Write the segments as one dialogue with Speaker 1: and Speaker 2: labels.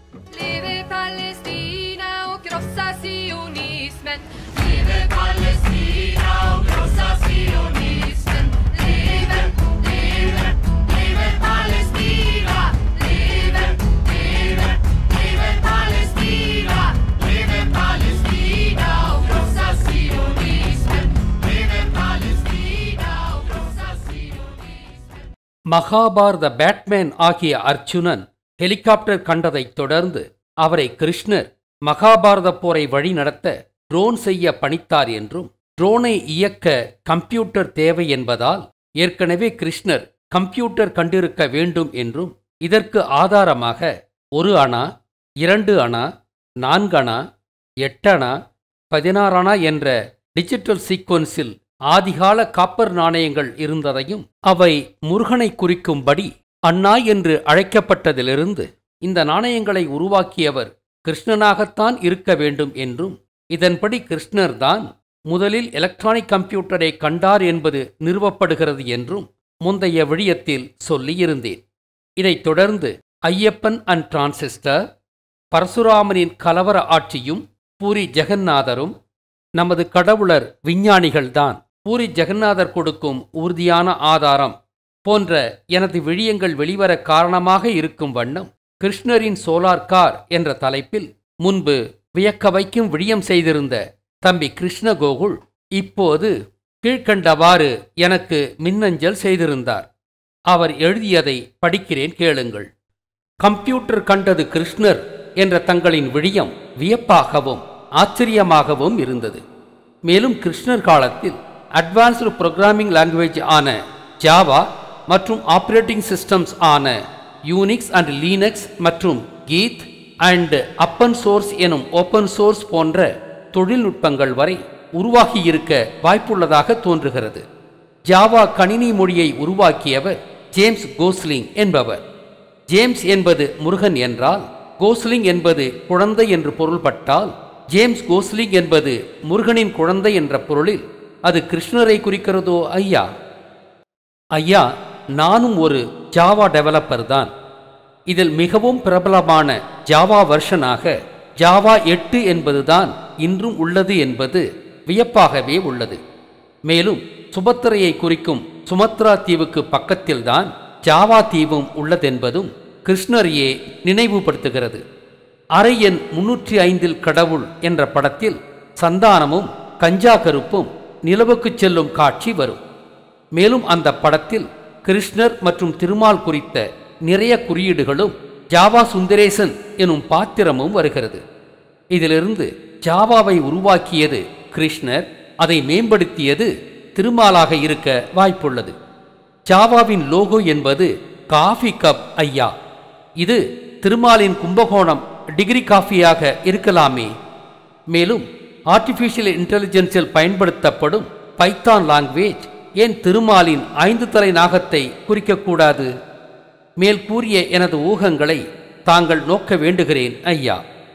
Speaker 1: Leve Palestina och krossa sionismen. Leve Palestina och krossa sionismen. Leve, leve, leve Palestina. Leve, leve, leve Palestina. Leve Palestina och krossa sionismen. Leve Palestina och krossa sionismen.
Speaker 2: Mahabharata batman ஆகிய Arjunan helicopter கண்டதைத் தொடர்ந்து அவரை கிருஷ்ணர் மகாபாரத போரை வழிநடத்த drone செய்ய பணித்தார் என்றும், ட்ரோனை இயக்க computer தேவை என்பதால் ஏற்கனவே கிருஷ்ணர் கம்ப்யூட்டர் கண்டிருக்க வேண்டும் என்றும், இதற்கு ஆதாரமாக 1 அணா, 2 அணா, 4 அணா, 8 அணா, 16 அணா என்ற டிஜிட்டல் சீக்வன்ஸில் ஆதிகால காப்பர் நாணயங்கள் இருந்ததையும், அவை முருகனை குறிக்கும்படி அண்ணா என்று அழைக்கப்பட்டதிலிருந்து இந்த நாணயங்களை உருவாக்கியவர் கிருஷ்ணனாகத்தான் இருக்க வேண்டும் என்றும், இதன்படி கிருஷ்ணர்தான் முதலில் எலக்ட்ரானிக் கம்ப்யூட்டரை கண்டார் என்பது நிறுவப்படுகிறது என்றும் முந்தைய விழியத்தில் சொல்லியிருந்தேன். இதைத் தொடர்ந்து ஐயப்பன் அண்ட் டிரான்சிஸ்டர், பரசுராமனின் கலவர ஆட்சியும், பூரி ஜெகந்நாதரும் நமது கடவுளர் விஞ்ஞானிகள்தான், பூரி ஜெகந்நாதர் கொடுக்கும் உறுதியான ஆதாரம் போன்ற எனது விழியங்கள் வெளிவர காரணமாக இருக்கும் வண்ணம் கிருஷ்ணரின் சோலார் கார் என்ற தலைப்பில் முன்பு வியக்க வைக்கும் விழியம் செய்திருந்த தம்பி கிருஷ்ண கோகுல் இப்போது கீழ்க்கண்டவாறு எனக்கு மின்னஞ்சல் செய்திருந்தார். அவர் எழுதியதை படிக்கிறேன், கேளுங்கள். கம்ப்யூட்டர் கண்டது கிருஷ்ணர் என்ற தங்களின் விழியம் வியப்பாகவும் ஆச்சரியமாகவும் இருந்தது. மேலும் கிருஷ்ணர் காலத்தில் அட்வான்ஸ்டு புரோகிராமிங் லாங்குவேஜ் ஆன ஜாவா மற்றும் ஆப்ரேட்டிங் சிஸ்டம்ஸ் ஆன யூனிக்ஸ் அண்ட் லீனக்ஸ் மற்றும் கீத் அண்ட் அப்பன் சோர்ஸ் எனும் ஓப்பன் சோர்ஸ் போன்ற தொழில்நுட்பங்கள் வரை உருவாகியிருக்க வாய்ப்புள்ளதாக தோன்றுகிறது. ஜாவா கணினி மொழியை உருவாக்கியவர் ஜேம்ஸ் கோஸ்லிங் என்பவர். ஜேம்ஸ் என்பது முருகன் என்றால், கோஸ்லிங் என்பது குழந்தை என்று பொருள்பட்டால், ஜேம்ஸ் கோஸ்லிங் என்பது முருகனின் குழந்தை என்ற பொருளில் அது கிருஷ்ணரை குறிக்கிறதோ ஐயா? ஐயா, நானும் ஒரு ஜாவா டெவலப்பர் தான். இதில் மிகவும் பிரபலமான ஜாவா வெர்ஷனாக ஜாவா 8 என்பதுதான் இன்றும் உள்ளது என்பது வியப்பாகவே உள்ளது. மேலும் சுபத்திரையை குறிக்கும் சுமத்ரா தீவுக்கு பக்கத்தில்தான் ஜாவா தீவும் உள்ளதென்பதும் கிருஷ்ணரையே நினைவுபடுத்துகிறது. அறை எண் 305 கடவுள் என்ற படத்தில் சந்தானமும் கஞ்சா கருப்பும் நிலவுக்குச் செல்லும் காட்சி வரும். மேலும் அந்த படத்தில் கிருஷ்ணர் மற்றும் திருமால் குறித்த நிறைய குறியீடுகளும் ஜாவா சுந்தரேசன் எனும் பாத்திரமும் வருகிறது. இதிலிருந்து ஜாவாவை உருவாக்கியது கிருஷ்ணர், அதை மேம்படுத்தியது திருமாலாக இருக்க வாய்ப்புள்ளது. ஜாவாவின் லோகோ என்பது காஃபி கப் ஐயா. இது திருமாலின் கும்பகோணம் டிகிரி காஃபியாக இருக்கலாமே. மேலும் ஆர்டிஃபிஷியல் இன்டெலிஜென்ஸில் பயன்படுத்தப்படும் பைத்தான் லாங்குவேஜ் ஏன் திருமாலின் 5 தலை நாகத்தை குறிக்கக்கூடாது? மேல் கூறிய எனது ஊகங்களை தாங்கள் நோக்க வேண்டுகிறேன் ஐயா.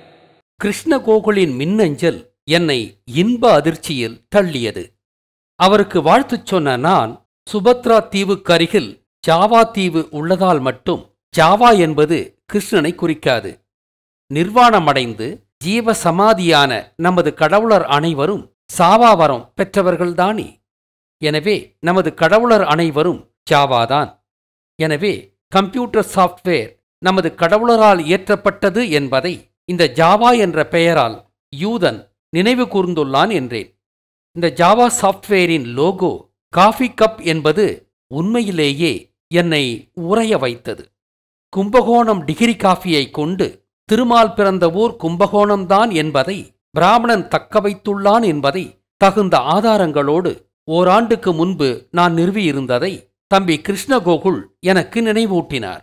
Speaker 2: கிருஷ்ண கோகுலின் மின்னஞ்சல் என்னை இன்ப அதிர்ச்சியில் தள்ளியது. அவருக்கு வாழ்த்துச் சொன்ன நான், சுபத்ரா தீவுக்கருகில் ஜாவா தீவு உள்ளதால் மட்டும் ஜாவா என்பது கிருஷ்ணனை குறிக்காது. நிர்வாணமடைந்து ஜீவ சமாதியான நமது கடவுளர் அனைவரும் சாவாவரம் பெற்றவர்கள்தானே. எனவே நமது கடவுளர் அனைவரும் ஜாவாதான். எனவே கம்ப்யூட்டர் சாஃப்ட்வேர் நமது கடவுளரால் இயற்றப்பட்டது என்பதை இந்த ஜாவா என்ற பெயரால் யூதன் நினைவு கூர்ந்துள்ளான் என்றேன். இந்த ஜாவா சாஃப்ட்வேரின் லோகோ காஃபி கப் என்பது உண்மையிலேயே என்னை உறைய வைத்தது. கும்பகோணம் டிகிரி காஃபியை கொண்டு திருமால் பிறந்த ஊர் கும்பகோணம்தான் என்பதை பிராமணன் தக்க வைத்துள்ளான் என்பதை தகுந்த ஆதாரங்களோடு ஓராண்டுக்கு முன்பு நான் நிறுவியிருந்ததை தம்பி கிருஷ்ணகோகுல் எனக்கு நினைவூட்டினார்.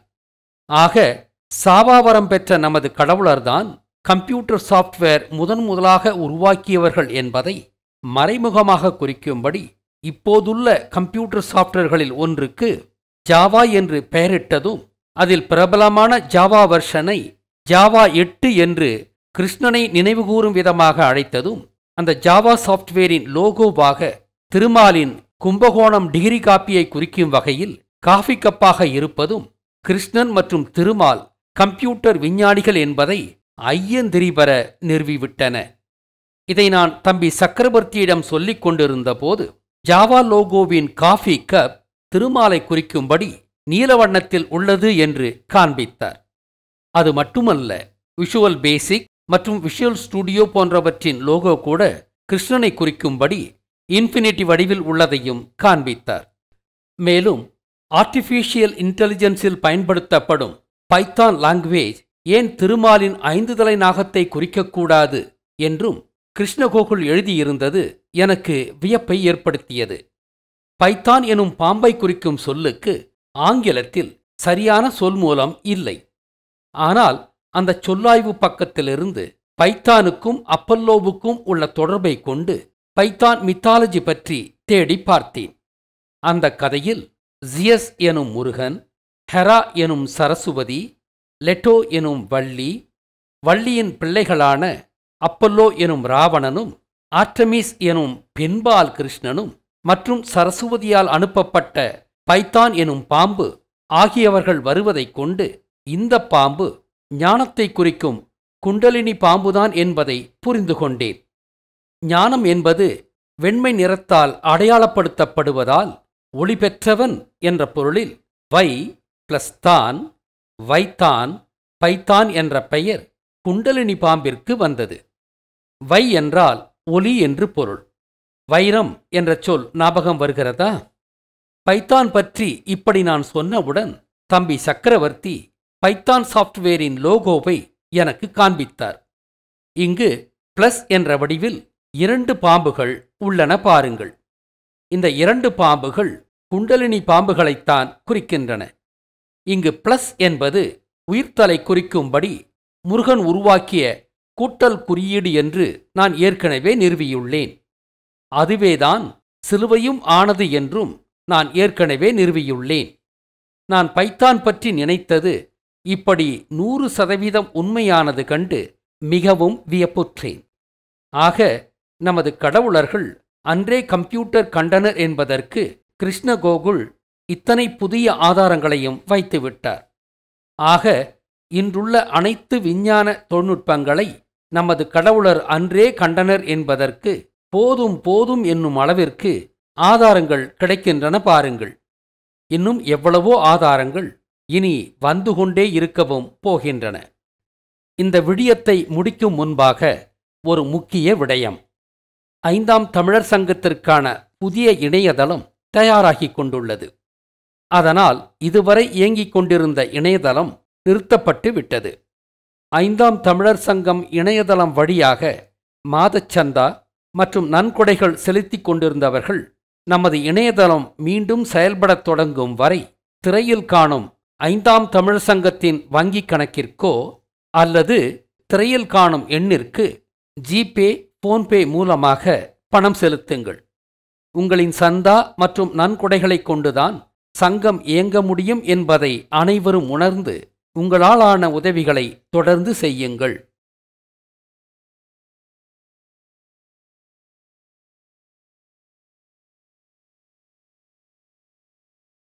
Speaker 2: ஆக சாவாவரம் பெற்ற நமது கடவுளர்தான் கம்ப்யூட்டர் சாஃப்ட்வேர் முதலாக உருவாக்கியவர்கள் என்பதை மறைமுகமாக குறிக்கும்படி இப்போதுள்ள கம்ப்யூட்டர் சாஃப்ட்வேர்களில் ஒன்றுக்கு ஜாவா என்று பெயரிட்டதும், அதில் பிரபலமான ஜாவா வெர்ஷனை ஜாவா 8 என்று கிருஷ்ணனை நினைவுகூறும் விதமாக அழைத்ததும், அந்த ஜாவா சாஃப்ட்வேரின் லோகோவாக திருமாலின் கும்பகோணம் டிகிரி காப்பியை குறிக்கும் வகையில் காஃபி கப்பாக இருப்பதும், கிருஷ்ணன் மற்றும் திருமால் கம்ப்யூட்டர் விஞ்ஞானிகள் என்பதை ஐயந்திரிபர நிறுவிவிட்டன. இதை நான் தம்பி சக்கரவர்த்தியிடம் சொல்லிக் கொண்டிருந்த போது ஜாவா லோகோவின் காஃபி கப் திருமாலை குறிக்கும்படி நீல வண்ணத்தில் உள்ளது என்று காண்பித்தார். அது மட்டுமல்ல, விஷுவல் பேசிக் மற்றும் விஷுவல் ஸ்டுடியோ போன்றவற்றின் லோகோ கூட கிருஷ்ணனை குறிக்கும்படி இன்ஃபினிட்டி வடிவில் உள்ளதையும் காண்பித்தார். மேலும் ஆர்டிஃபிஷியல் இன்டெலிஜென்ஸில் பயன்படுத்தப்படும் பைத்தான் லாங்குவேஜ் ஏன் திருமாலின் 5 தலை நாகத்தை குறிக்கக்கூடாது என்றும் கிருஷ்ணகோகுல் எழுதியிருந்தது எனக்கு வியப்பை ஏற்படுத்தியது. பைத்தான் எனும் பாம்பை குறிக்கும் சொல்லுக்கு ஆங்கிலத்தில் சரியான சொல் மூலம் இல்லை. ஆனால் அந்த சொல்லாய்வு பக்கத்திலிருந்து பைத்தானுக்கும் அப்பல்லோவுக்கும் உள்ள தொடர்பை கொண்டு பைத்தான் மித்தாலஜி பற்றி தேடி பார்த்தேன். அந்த கதையில் ஜியஸ் எனும் முருகன், ஹெரா எனும் சரசுவதி, லெட்டோ எனும் வள்ளி, வள்ளியின் பிள்ளைகளான அப்பல்லோ எனும் ராவணனும், ஆர்டமிஸ் எனும் பெண்பால் கிருஷ்ணனும் மற்றும் சரசுவதியால் அனுப்பப்பட்ட பைத்தான் எனும் பாம்பு ஆகியவர்கள் வருவதைக் கொண்டு இந்த பாம்பு ஞானத்தை குறிக்கும் குண்டலினி பாம்புதான் என்பதை புரிந்து கொண்டேன். ஞானம் என்பது வெண்மை நிறத்தால் அடையாளப்படுத்தப்படுவதால் ஒளி பெற்றவன் என்ற பொருளில் வை பிளஸ் தான், வைத்தான், பைத்தான் என்ற பெயர் குண்டலினி பாம்பிற்கு வந்தது. வை என்றால் ஒளி என்று பொருள். வைரம் என்ற சொல் ஞாபகம் வருகிறதா? பைத்தான் பற்றி இப்படி நான் சொன்னவுடன் தம்பி சக்கரவர்த்தி பைத்தான் சாஃப்ட்வேரின் லோகோவை எனக்கு காண்பித்தார். இங்கு பிளஸ் என்ற வடிவில் 2 பாம்புகள் உள்ளன பாருங்கள். இந்த 2 பாம்புகள் குண்டலினி பாம்புகளைத்தான் குறிக்கின்றன. இங்கு பிளஸ் என்பது உயிர்த்தலை குறிக்கும்படி முருகன் உருவாக்கிய கூட்டல் குறியீடு என்று நான் ஏற்கனவே நிறுவியுள்ளேன். அதுவேதான் சிலுவையும் ஆனது என்றும் நான் ஏற்கனவே நிறுவியுள்ளேன். நான் பைத்தான் பற்றி நினைத்தது இப்படி 100% உண்மையானது கண்டு மிகவும் வியப்புற்றேன். ஆக நமது கடவுளர்கள் அன்றே கம்ப்யூட்டர் கண்டனர் என்பதற்கு கிருஷ்ணகோகுல் இத்தனை புதிய ஆதாரங்களையும் வைத்துவிட்டார். ஆக இன்றுள்ள அனைத்து விஞ்ஞான தொழில்நுட்பங்களை நமது கடவுளர் அன்றே கண்டனர் என்பதற்கு போதும் போதும் என்னும் அளவிற்கு ஆதாரங்கள் கிடைக்கின்றன பாருங்கள். இன்னும் எவ்வளவோ ஆதாரங்கள் இனி வந்து கொண்டே இருக்கவும் போகின்றன. இந்த விடயத்தை முடிக்கும் முன்பாக ஒரு முக்கிய விடயம். 5ஆம் தமிழர் சங்கத்திற்கான புதிய இணையதளம் தயாராகிக் கொண்டுள்ளது. அதனால் இதுவரை இயங்கிக் கொண்டிருந்த இணையதளம் நிறுத்தப்பட்டு விட்டது. 5ஆம் தமிழர் சங்கம் இணையதளம் வழியாக மாதச்சந்தா மற்றும் நன்கொடைகள் செலுத்திக் கொண்டிருந்தவர்கள் நமது இணையதளம் மீண்டும் செயல்படத் தொடங்கும் வரை திரையில் காணும் 5ஆம் தமிழர் சங்கத்தின் வங்கிக் கணக்கிற்கோ அல்லது திரையில் காணும் எண்ணிற்கு ஜிபே, போன்பே மூலமாக பணம் செலுத்துங்கள். உங்களின் சந்தா மற்றும் நன்கொடைகளைக் கொண்டுதான் சங்கம் இயங்க முடியும் என்பதை அனைவரும் உணர்ந்து உங்களாலான உதவிகளை தொடர்ந்து செய்யுங்கள்.